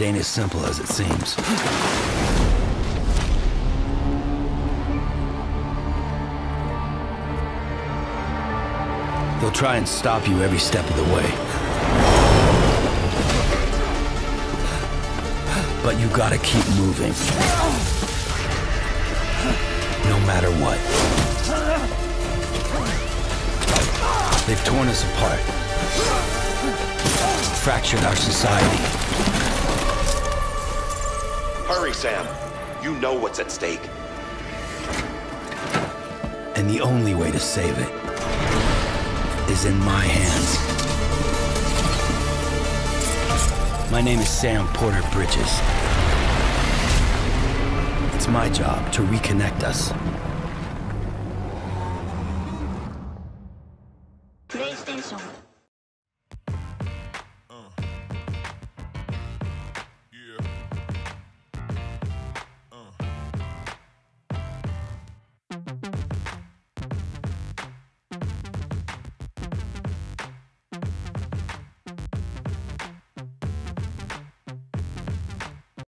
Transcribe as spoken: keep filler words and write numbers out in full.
It ain't as simple as it seems. They'll try and stop you every step of the way. But you gotta keep moving. No matter what. They've torn us apart. Fractured our society. Hurry, Sam. You know what's at stake. And the only way to save it is in my hands. My name is Sam Porter Bridges. It's my job to reconnect us. PlayStation. Uh.